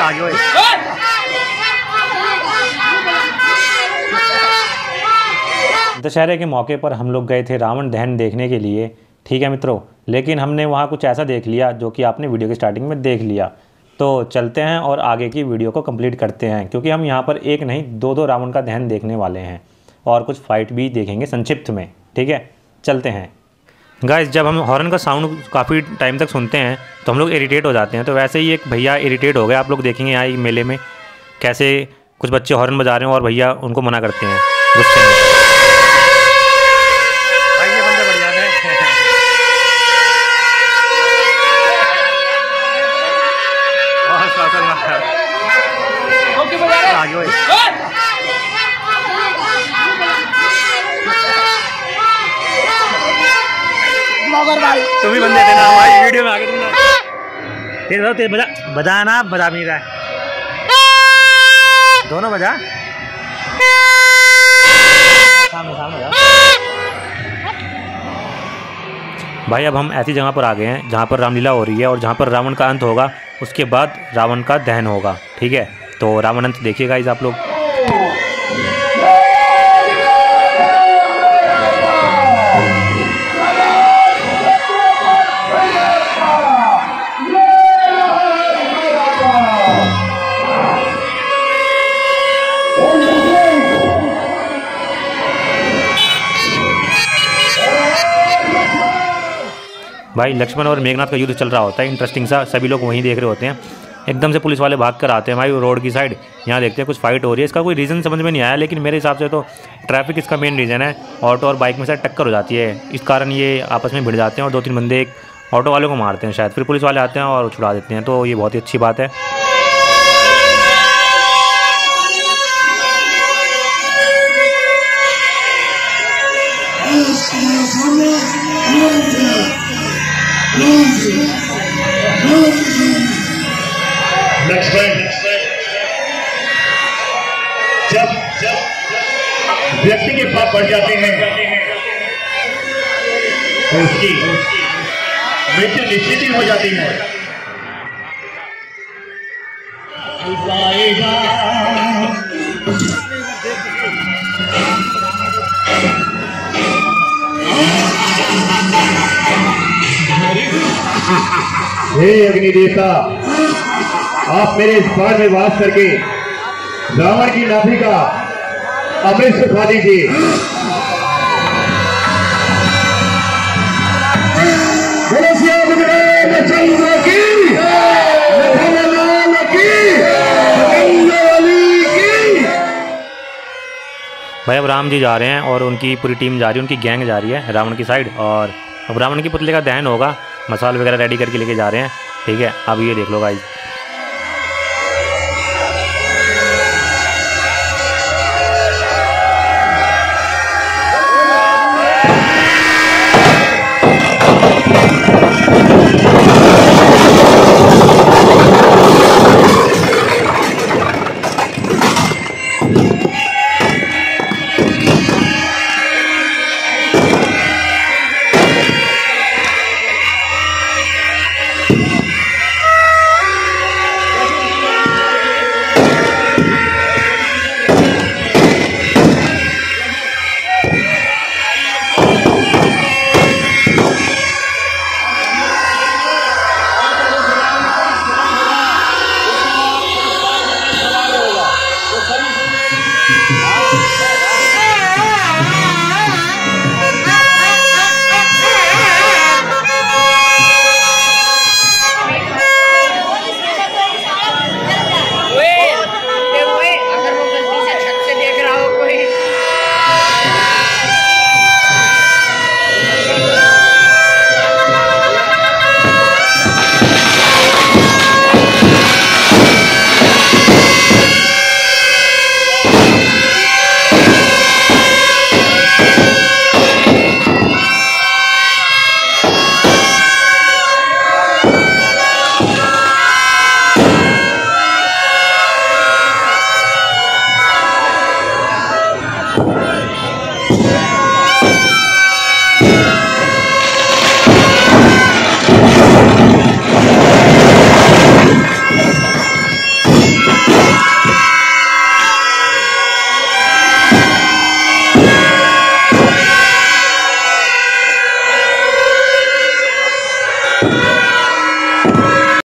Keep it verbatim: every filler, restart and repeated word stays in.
दशहरे के मौके पर हम लोग गए थे रावण दहन देखने के लिए, ठीक है मित्रों। लेकिन हमने वहाँ कुछ ऐसा देख लिया जो कि आपने वीडियो के स्टार्टिंग में देख लिया। तो चलते हैं और आगे की वीडियो को कंप्लीट करते हैं, क्योंकि हम यहाँ पर एक नहीं दो दो रावण का दहन देखने वाले हैं और कुछ फाइट भी देखेंगे संक्षिप्त में, ठीक है। चलते हैं गाइस। जब हम हॉर्न का साउंड काफ़ी टाइम तक सुनते हैं तो हम लोग इरिटेट हो जाते हैं। तो वैसे ही एक भैया इरिटेट हो गए। आप लोग देखेंगे यहाँ मेले में कैसे कुछ बच्चे हॉर्न बजा रहे हैं और भैया उनको मना करते हैं गुस्से में। तुम ही बंदे थे ना भाई वीडियो में आगे तुम तेरे तेरे बजा बजा ना बजा नहीं रहा है दोनों बजा सामने सामने बजा। भाई अब हम ऐसी जगह पर आ गए हैं जहाँ पर रामलीला हो रही है और जहाँ पर रावण का अंत होगा, उसके बाद रावण का दहन होगा, ठीक है। तो रावण अंत देखिएगा इस आप लोग। भाई लक्ष्मण और मेघनाथ का युद्ध चल रहा होता है इंटरेस्टिंग सा, सभी लोग वहीं देख रहे होते हैं। एकदम से पुलिस वाले भाग कर आते हैं भाई रोड की साइड। यहाँ देखते हैं कुछ फाइट हो रही है। इसका कोई रीज़न समझ में नहीं आया, लेकिन मेरे हिसाब से तो ट्रैफिक इसका मेन रीज़न है। ऑटो और बाइक में से टक्कर हो जाती है, इस कारण ये आपस में भिड़ जाते हैं और दो तीन बंदे एक ऑटो वाले को मारते हैं शायद, फिर पुलिस वाले आते हैं और छुड़ा देते हैं। तो ये बहुत ही अच्छी बात है। लक्ष्मण जब जब व्यक्ति के पाप बढ़ जाते हैं तो उसकी मृत्यु निश्चित ही हो जाती है। हे अग्निदेवता, आप मेरे इस बाण में वास करके रावण की नाभि का अमृत सुखा दीजिए। भाई अब राम जी जा रहे हैं और उनकी पूरी टीम जा रही है, उनकी गैंग जा रही है रावण की साइड। और अब रावण की पुतले का दहन होगा, मसाल वगैरह रेडी करके लेके जा रहे हैं, ठीक है। अब ये देख लो गाइस।